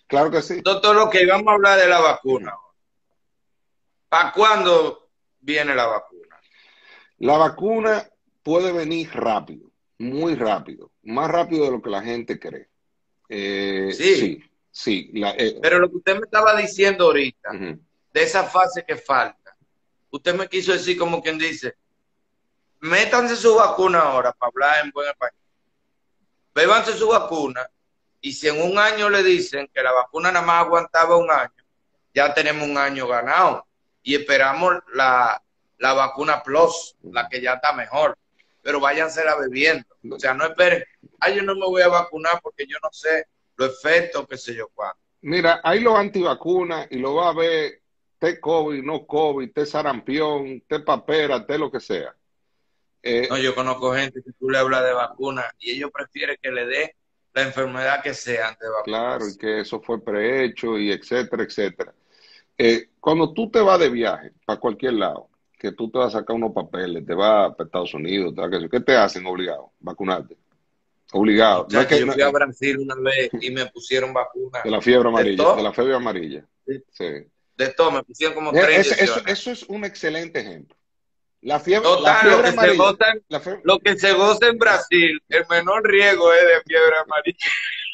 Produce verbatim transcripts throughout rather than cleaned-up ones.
Claro que sí. Doctor, lo que vamos a hablar de la vacuna. Ujú. ¿Para cuándo viene la vacuna? La vacuna puede venir rápido, muy rápido, más rápido de lo que la gente cree. Eh, Sí, sí, sí. La, eh, pero lo que usted me estaba diciendo ahorita, ujú. de esa fase que falta, usted me quiso decir como quien dice, métanse su vacuna ahora, para hablar en buen español. Bébanse su vacuna y si en un año le dicen que la vacuna nada más aguantaba un año, ya tenemos un año ganado y esperamos la, la vacuna Plus, la que ya está mejor, pero váyansela bebiendo. O sea, no esperen, ay, yo no me voy a vacunar porque yo no sé los efectos, qué sé yo cuándo. Mira, hay los antivacunas y lo va a ver, té COVID, no COVID, té sarampión, té papera, té lo que sea. No, Eh, yo conozco gente que tú le hablas de vacuna y ellos prefieren que le dé la enfermedad que sea antes de claro, y vacunarse. que eso fue prehecho y etcétera, etcétera. Eh, cuando tú te vas de viaje para cualquier lado, que tú te vas a sacar unos papeles, te vas para Estados Unidos, te vas a- ¿qué te hacen obligado? Vacunarte. Obligado. No es Muchachos, que yo no, fui a Brasil una vez y me pusieron vacuna de la fiebre de amarilla, de la todo, fiebre amarilla. de, Sí. de todo, me pusieron como Eh, tres ese- eso, inyecciones. eso es un excelente ejemplo. La fiebre, la Total, lo fiebre que se amarilla, goza, en- la fiebre, lo que se goza en Brasil, el menor riesgo es de fiebre amarilla.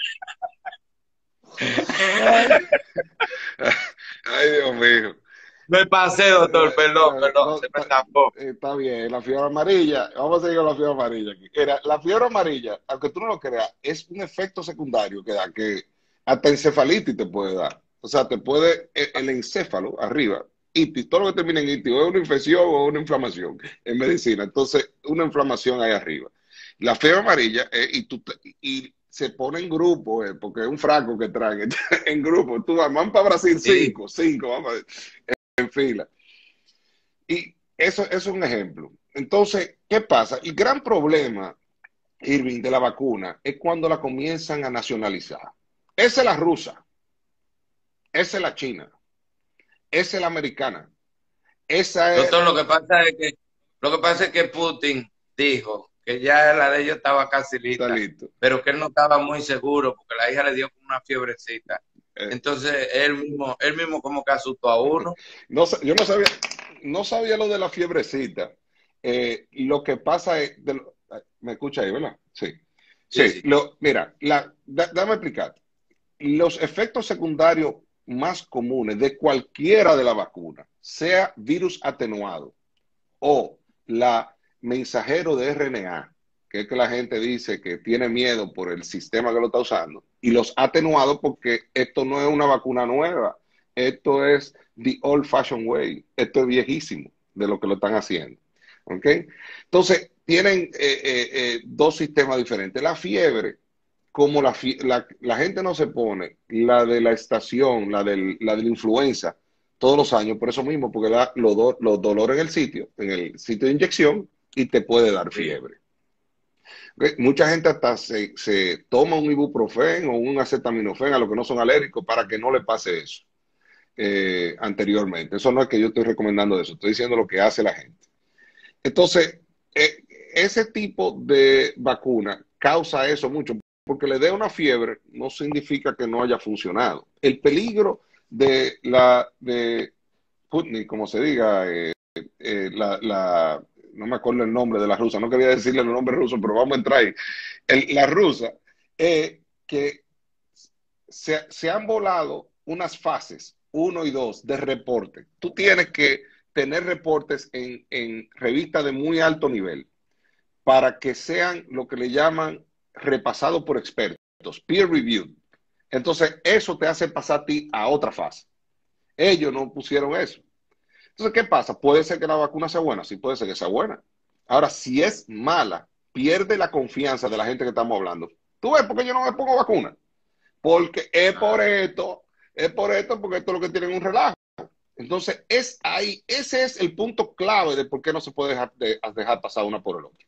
ay, ay, Dios mío. Me pasé, doctor, Eh, perdón, eh, perdón, no, se me está, tapó. eh, está bien, la fiebre amarilla. Vamos a seguir con la fiebre amarilla aquí. Era, la fiebre amarilla, aunque tú no lo creas, es un efecto secundario que da, que hasta encefalitis te puede dar. O sea, te puede el, el encéfalo arriba, itis, todo lo que termina en itis, o es una infección o una inflamación en medicina. Entonces, una inflamación ahí arriba. La fiebre amarilla, eh, y, tú, te- y se pone en grupo, eh, porque es un fraco que traen en grupo. Tú vas, van para Brasil, Sí, cinco, cinco, vamos en fila. Y eso, eso es un ejemplo. Entonces, ¿qué pasa? El gran problema, Irving, de la vacuna es cuando la comienzan a nacionalizar. Esa es la rusa, esa es la china, esa es la americana, esa es doctor, lo que pasa es que, lo que pasa es que Putin dijo que ya la de ellos estaba casi está lista, listo. pero que él no estaba muy seguro porque la hija le dio como una fiebrecita. Eh, Entonces, él mismo, él mismo como que asustó a uno. no, yo no sabía, no sabía lo de la fiebrecita. Eh, lo que pasa es, de lo, me escucha ahí, ¿verdad? Sí. Sí, Sí, sí. lo, mira, la, da, dame explicar. Los efectos secundarios más comunes de cualquiera de la vacuna, sea virus atenuado o la mensajero de R N A, que es que la gente dice que tiene miedo por el sistema que lo está usando, y los atenuados porque esto no es una vacuna nueva, esto es the old fashioned way, esto es viejísimo de lo que lo están haciendo. ¿Ok? Entonces, tienen eh, eh, eh, dos sistemas diferentes. La fiebre, como la, la, la, gente no se pone la de la estación, la, del, la de la influenza, todos los años, por eso mismo, porque da los, do, los dolores en el sitio, en el sitio de inyección, y te puede dar Sí. fiebre. ¿Okay? Mucha gente hasta se, se toma un ibuprofeno o un acetaminofén a los que no son alérgicos para que no le pase eso eh, anteriormente. Eso no es que yo estoy recomendando eso, estoy diciendo lo que hace la gente. Entonces, eh, ese tipo de vacuna causa eso mucho, porque le dé una fiebre no significa que no haya funcionado. El peligro de la de Sputnik, como se diga, eh, eh, la, la, no me acuerdo el nombre de la rusa, no quería decirle el nombre ruso, pero vamos a entrar ahí. El, la rusa, eh, que se, se han volado unas fases, uno y dos, de reporte. Tú tienes que tener reportes en, en revistas de muy alto nivel para que sean lo que le llaman repasados por expertos, peer reviewed. Entonces, eso te hace pasar a ti a otra fase. Ellos no pusieron eso. Entonces, ¿qué pasa? Puede ser que la vacuna sea buena, sí puede ser que sea buena. Ahora, si es mala, pierde la confianza de la gente que estamos hablando. ¿Tú ves por qué yo no me pongo vacuna? Porque es por Ajá. esto, es por esto, porque esto es lo que tienen un relajo. Entonces, es ahí, ese es el punto clave de por qué no se puede dejar, de, dejar pasar una por el otro.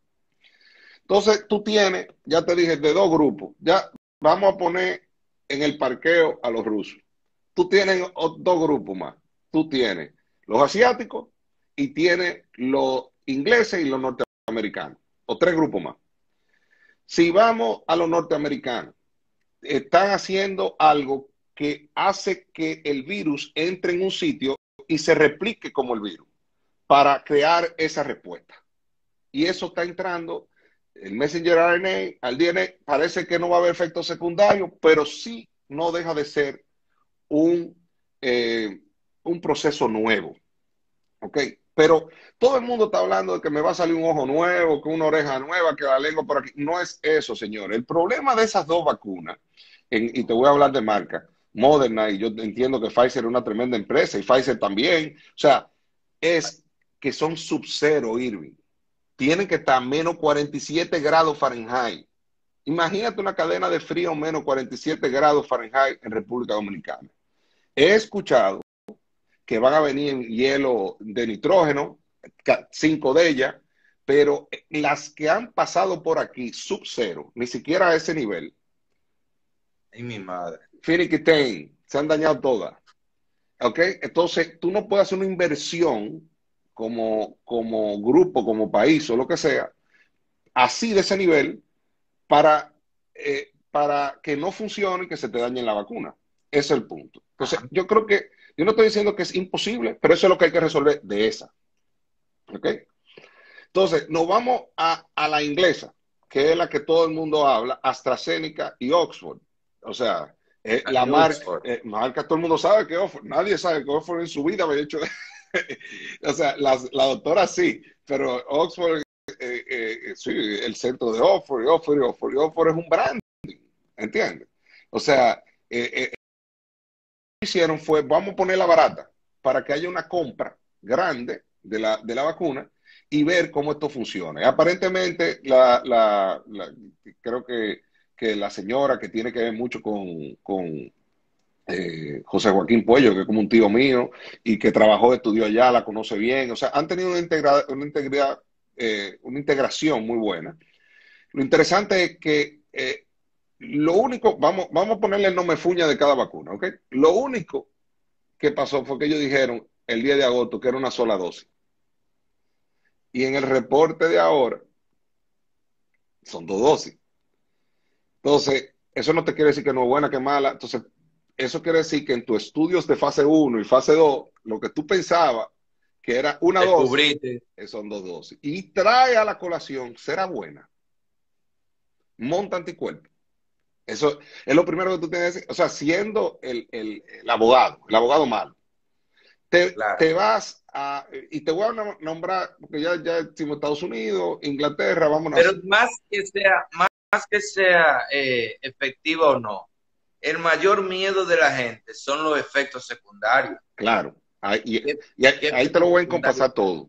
Entonces, tú tienes, ya te dije, de dos grupos. Ya vamos a poner en el parqueo a los rusos. Tú tienes dos grupos más. Tú tienes los asiáticos y tienes los ingleses y los norteamericanos. O tres grupos más. Si vamos a los norteamericanos, están haciendo algo que hace que el virus entre en un sitio y se replique como el virus para crear esa respuesta. Y eso está entrando, el messenger R N A al D N A, parece que no va a haber efectos secundarios, pero sí no deja de ser un, eh, un proceso nuevo. ¿Ok? Pero todo el mundo está hablando de que me va a salir un ojo nuevo, que una oreja nueva, que la lengua por aquí. No es eso, señor. El problema de esas dos vacunas, en, y te voy a hablar de marca, Moderna, y yo entiendo que Pfizer es una tremenda empresa, y Pfizer también, o sea, es que son sub-cero, Irving. Tienen que estar a menos cuarenta y siete grados Fahrenheit. Imagínate una cadena de frío menos cuarenta y siete grados Fahrenheit en República Dominicana. He escuchado que van a venir en hielo de nitrógeno, cinco de ellas, pero las que han pasado por aquí, sub-cero, ni siquiera a ese nivel. Ay, mi madre. Finiquitain, se han dañado todas. ¿Ok? Entonces, tú no puedes hacer una inversión como, como grupo, como país o lo que sea, así de ese nivel, para, eh, para que no funcione y que se te dañe la vacuna. Ese es el punto. Entonces, Ajá. yo creo que, yo no estoy diciendo que es imposible, pero eso es lo que hay que resolver de esa. ¿Ok? Entonces, nos vamos a, a la inglesa, que es la que todo el mundo habla, AstraZeneca y Oxford. O sea, eh, la Ay, marca, Oxford. eh, marca, todo el mundo sabe que Oxford, nadie sabe que Oxford en su vida había hecho, o sea, la, la doctora sí, pero Oxford, eh, eh, sí, el centro de Oxford, y Oxford, y Oxford, y Oxford es un brand, ¿entiendes? O sea, eh, eh, lo que hicieron fue, vamos a ponerla barata, para que haya una compra grande de la, de la vacuna, y ver cómo esto funciona. Y aparentemente, la, la, la, creo que, que la señora que tiene que ver mucho con, con eh, José Joaquín Puello, que es como un tío mío, y que trabajó, estudió allá, la conoce bien, o sea, han tenido una, integra una, integridad, eh, una integración muy buena. Lo interesante es que eh, lo único, vamos, vamos a ponerle el nombre fuña de cada vacuna, ¿ok? Lo único que pasó fue que ellos dijeron el diez de agosto que era una sola dosis. Y en el reporte de ahora son dos dosis. Entonces, eso no te quiere decir que no es buena, que es mala. Entonces, eso quiere decir que en tus estudios de fase uno y fase dos, lo que tú pensabas que era una dosis, Descubriste. son dos dosis. Y trae a la colación, será buena. Monta anticuerpos. Eso es lo primero que tú tienes que decir. O sea, siendo el, el, el abogado, el abogado malo, te, Claro. te vas a, y te voy a nombrar, porque ya, ya decimos Estados Unidos, Inglaterra, vámonos Pero así. más que sea, más, más que sea eh, efectiva o no, el mayor miedo de la gente son los efectos secundarios. Claro, ahí, y, ¿Qué, y ahí qué ahí te lo efectos voy a secundarios encompasar todo.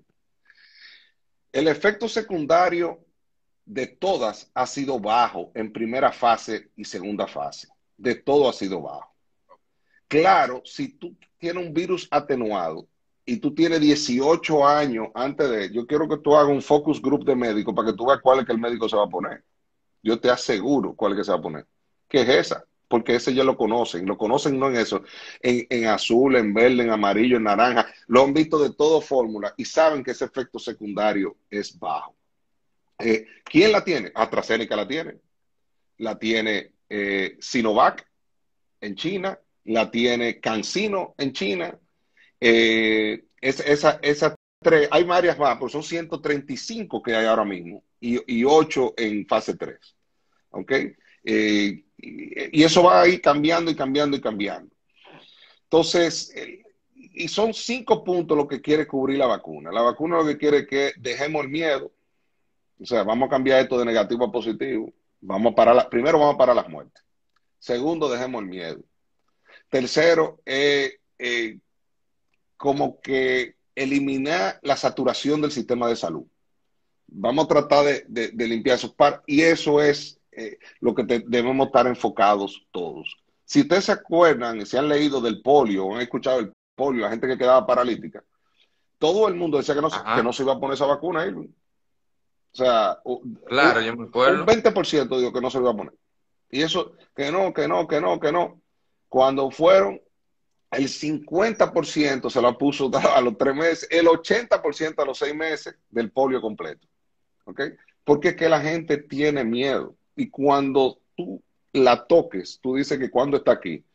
El efecto secundario de todas ha sido bajo en primera fase y segunda fase. De todo ha sido bajo. Claro, si tú tienes un virus atenuado y tú tienes dieciocho años antes de, yo quiero que tú hagas un focus group de médicos para que tú veas cuál es que el médico se va a poner. Yo te aseguro cuál es que se va a poner. ¿Qué es esa? Porque ese ya lo conocen. Lo conocen no en eso, en, en azul, en verde, en amarillo, en naranja. Lo han visto de todo fórmula y saben que ese efecto secundario es bajo. Eh, ¿Quién la tiene? AstraZeneca la tiene. La tiene eh, Sinovac en China. La tiene CanSino en China. Eh, es, esa, esa tres, hay varias más, pero son ciento treinta y cinco que hay ahora mismo y, y ocho en fase tres. ¿Ok? Eh, y, y eso va a ir cambiando y cambiando y cambiando. Entonces, eh, y son cinco puntos lo que quiere cubrir la vacuna. La vacuna lo que quiere es que dejemos el miedo. O sea, vamos a cambiar esto de negativo a positivo. Vamos a parar la, primero vamos a parar las muertes. Segundo, dejemos el miedo. Tercero, eh, eh, como que eliminar la saturación del sistema de salud. Vamos a tratar de, de, de limpiar esos par y eso es eh, lo que te, debemos estar enfocados todos. Si ustedes se acuerdan, si han leído del polio, o han escuchado el polio, la gente que quedaba paralítica, todo el mundo decía que no, que Ajá. no se iba a poner esa vacuna. Irving. O sea, un, Claro, yo me un acuerdo. veinte por ciento digo que no se lo iba a poner. Y eso, que no, que no, que no, que no. Cuando fueron, el cincuenta por ciento se lo puso a los tres meses, el ochenta por ciento a los seis meses del polio completo. ¿Ok? Porque es que la gente tiene miedo. Y cuando tú la toques, tú dices que cuando está aquí,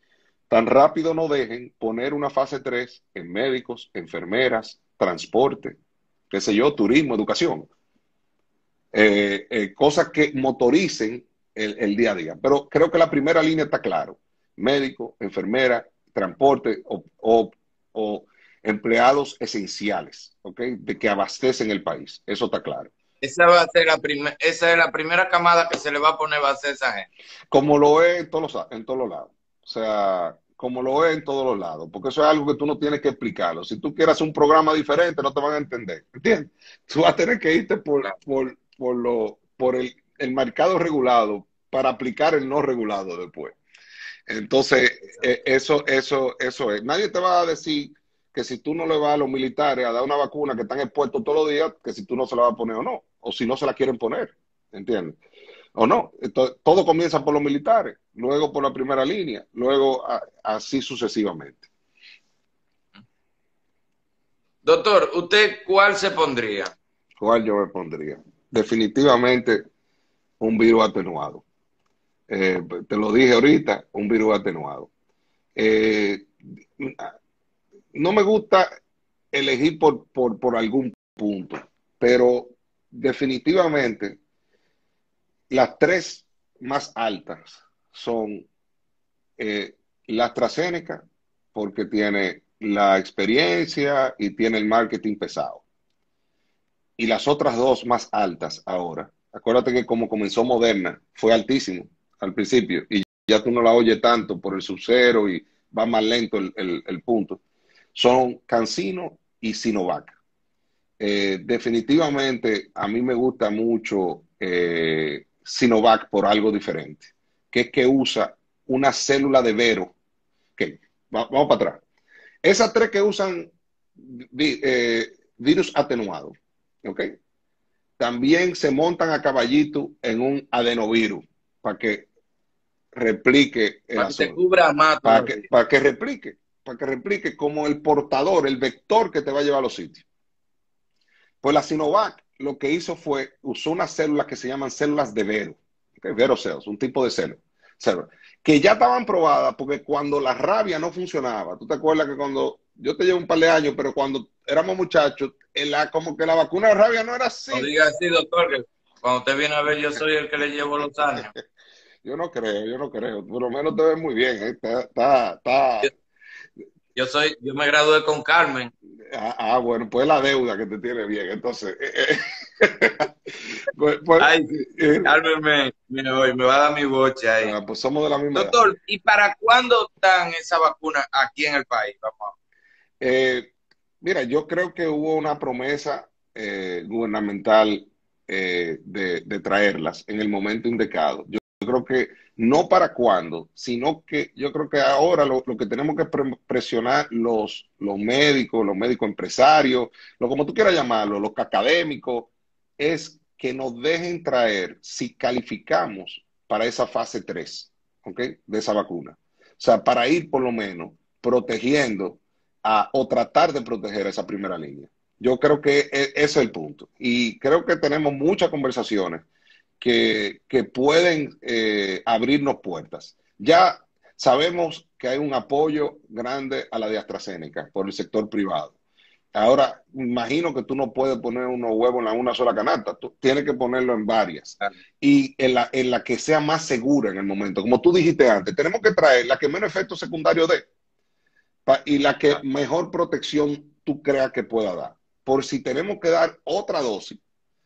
tan rápido no dejen poner una fase tres en médicos, enfermeras, transporte, qué sé yo, turismo, educación. Eh, eh, cosas que motoricen el, el, día a día. Pero creo que la primera línea está claro. Médico, enfermera, transporte o, o, o empleados esenciales, ¿ok? De que abastecen el país. Eso está claro. Esa va a ser la primera, esa es la primera camada que se le va a poner, va a ser esa gente. Como lo es en todos los, en todos los lados. O sea, como lo es en todos los lados. Porque eso es algo que tú no tienes que explicarlo. Si tú quieres hacer un programa diferente, no te van a entender. ¿Entiendes? Tú vas a tener que irte por, Claro. por, por, lo, por el, el mercado regulado para aplicar el no regulado después. Entonces, eh, eso, eso, eso es. Nadie te va a decir que si tú no le vas a los militares a dar una vacuna que están expuestos todos los días, que si tú no se la vas a poner o no, o si no se la quieren poner, ¿entiendes? O no. Entonces, todo comienza por los militares, luego por la primera línea, luego a, así sucesivamente. Doctor, ¿usted cuál se pondría? ¿Cuál yo me pondría? Definitivamente un virus atenuado. Eh, te lo dije ahorita, un virus atenuado. Eh, no me gusta elegir por, por, por algún punto, pero definitivamente las tres más altas son eh, la AstraZeneca, porque tiene la experiencia y tiene el marketing pesado. Y las otras dos más altas ahora, acuérdate que como comenzó Moderna, fue altísimo al principio, y ya tú no la oyes tanto por el subcero y va más lento el, el, el punto, son CanSino y Sinovac. Eh, definitivamente a mí me gusta mucho eh, Sinovac por algo diferente, que es que usa una célula de Vero. Okay, va, vamos para atrás. Esas tres que usan vi, eh, virus atenuado, ¿ok? También se montan a caballito en un adenovirus para que replique el Para que te asunto. cubra más Para que, todavía. para que replique, para que replique como el portador, el vector que te va a llevar a los sitios. Pues la Sinovac lo que hizo fue, usó unas células que se llaman células de Vero, ¿okay? Vero cells, un tipo de célula, célula, que ya estaban probadas porque cuando la rabia no funcionaba, tú te acuerdas que cuando, yo te llevo un par de años, pero cuando éramos muchachos, en la, como que la vacuna de rabia no era así. No diga así, doctor, que cuando usted viene a ver, yo soy el que le llevo los años. Yo no creo, yo no creo, por lo menos te ves muy bien, ¿eh? está, está, está... Yo, yo soy, yo me gradué con Carmen. Ah, ah, bueno, pues la deuda que te tiene bien, entonces. Eh, eh. pues, pues, Ay, eh, Carmen me, me, me va a dar mi boche ahí. ah, pues somos de la misma edad. Doctor, ¿y para cuándo dan esa vacuna aquí en el país? Vamos a ver. Eh, mira, yo creo que hubo una promesa eh, gubernamental eh, de, de traerlas en el momento indicado. Yo, yo creo que no para cuándo, sino que yo creo que ahora lo, lo que tenemos que pre presionar los, los médicos, los médicos empresarios, lo como tú quieras llamarlo, los académicos, es que nos dejen traer si calificamos para esa fase tres, ¿ok? De esa vacuna. O sea, para ir por lo menos protegiendo a, o tratar de proteger a esa primera línea. Yo creo que ese es el punto. Y creo que tenemos muchas conversaciones que, que pueden eh, abrirnos puertas. Ya sabemos que hay un apoyo grande a la de AstraZeneca por el sector privado. Ahora, imagino que tú no puedes poner unos huevos en una sola canasta, tú tienes que ponerlo en varias. Y en la, en la que sea más segura en el momento. Como tú dijiste antes, tenemos que traer la que menos efectos secundarios dé y la que mejor protección tú creas que pueda dar. Por si tenemos que dar otra dosis,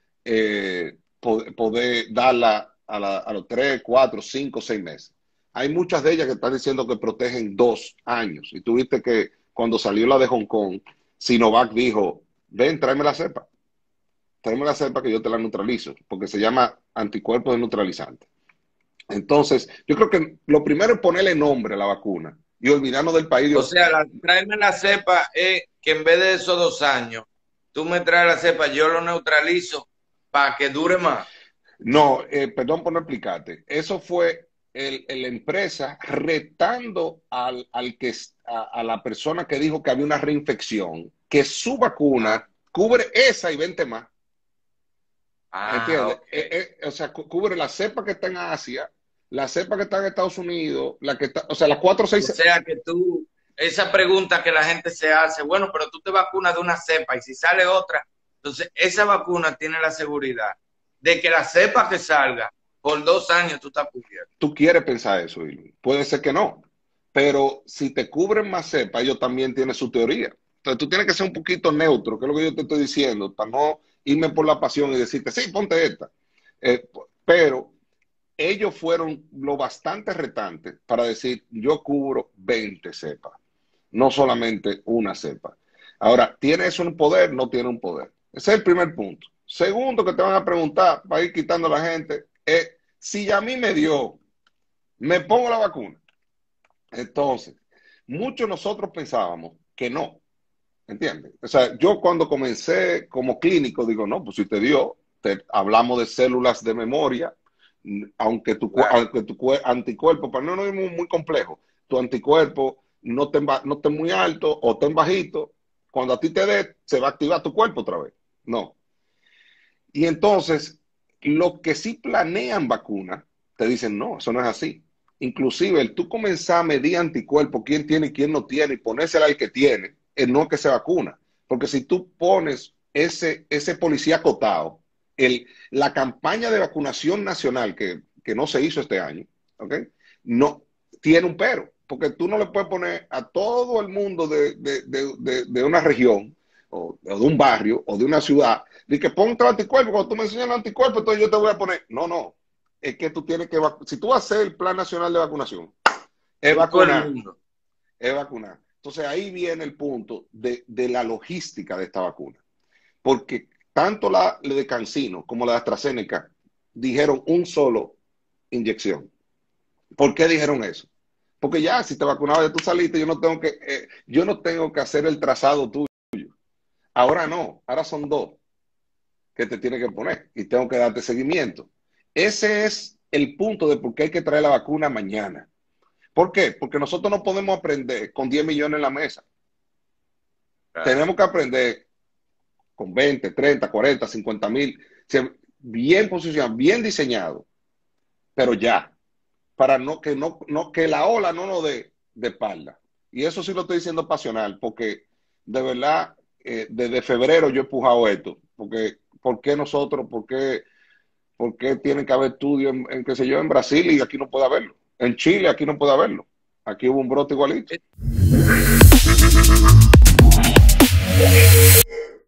eh, poder, poder darla a, la, a los tres, cuatro, cinco, seis meses. Hay muchas de ellas que están diciendo que protegen dos años. Y tú viste que cuando salió la de Hong Kong, Sinovac dijo, ven, tráeme la cepa. Tráeme la cepa que yo te la neutralizo, porque se llama anticuerpos de neutralizante. Entonces, yo creo que lo primero es ponerle nombre a la vacuna y olvidarnos del país. De... O sea, la, tráeme la cepa es que en vez de esos dos años, tú me traes la cepa, yo lo neutralizo para que dure más. No, eh, perdón por no explicarte. Eso fue el, el, la empresa retando al, al que, a, a la persona que dijo que había una reinfección, que su vacuna cubre esa y veinte más. Ah, ¿Entiendes? okay. Eh, eh, o sea, cu cubre la cepa que está en Asia, la cepa que está en Estados Unidos, la que está, o sea, las cuatro o seis... O sea que tú, esa pregunta que la gente se hace, bueno, pero tú te vacunas de una cepa y si sale otra, entonces esa vacuna tiene la seguridad de que la cepa que salga, por dos años tú estás cubierto. Tú quieres pensar eso, Irwin. Puede ser que no, pero si te cubren más cepa, ellos también tienen su teoría. Entonces tú tienes que ser un poquito neutro, que es lo que yo te estoy diciendo, para no irme por la pasión y decirte, sí, ponte esta. Eh, pero ellos fueron lo bastante retantes para decir, yo cubro veinte cepas, no solamente una cepa. Ahora, ¿tiene eso un poder? No tiene un poder. Ese es el primer punto. Segundo que te van a preguntar, para ir quitando a la gente, es, si a mí me dio, ¿me pongo la vacuna? Entonces, muchos nosotros pensábamos que no, ¿entiendes? O sea, yo cuando comencé como clínico, digo, no, pues si te dio, te, hablamos de células de memoria, aunque tu, Claro. aunque tu anticuerpo, para no es muy, muy complejo, tu anticuerpo no esté no esté muy alto o esté bajito, cuando a ti te dé, se va a activar tu cuerpo otra vez. No. Y entonces, los que sí planean vacunas, te dicen, no, eso no es así. Inclusive, el tú comenzar a medir anticuerpos, quién tiene y quién no tiene, y ponérsela al que tiene, es no que se vacuna. Porque si tú pones ese, ese policía acotado, el, la campaña de vacunación nacional que, que no se hizo este año, ¿ok? No, tiene un pero, porque tú no le puedes poner a todo el mundo de, de, de, de, de una región, o, o de un barrio, o de una ciudad, de que ponte anticuerpo, cuando tú me enseñas el anticuerpo, entonces yo te voy a poner, no, no, es que tú tienes que, si tú vas a hacer el plan nacional de vacunación, es vacunar, es vacunar. Entonces ahí viene el punto de, de la logística de esta vacuna, porque tanto la de CanSino como la de AstraZeneca dijeron un solo inyección. ¿Por qué dijeron eso? Porque ya, si te vacunabas de tu salita, yo no tengo que, eh, yo no tengo que hacer el trazado tuyo. Ahora no, ahora son dos que te tiene que poner y tengo que darte seguimiento. Ese es el punto de por qué hay que traer la vacuna mañana. ¿Por qué? Porque nosotros no podemos aprender con diez millones en la mesa. Claro. Tenemos que aprender con veinte, treinta, cuarenta, cincuenta mil, bien posicionado, bien diseñado, pero ya, para no que, no, no, que la ola no nos dé de espalda. Y eso sí lo estoy diciendo pasional, porque de verdad, eh, desde febrero yo he empujado esto, porque ¿por qué nosotros, por qué, por qué tienen que haber estudios en, en, qué sé yo, en Brasil y aquí no puede haberlo? En Chile aquí no puede haberlo. Aquí hubo un brote igualito.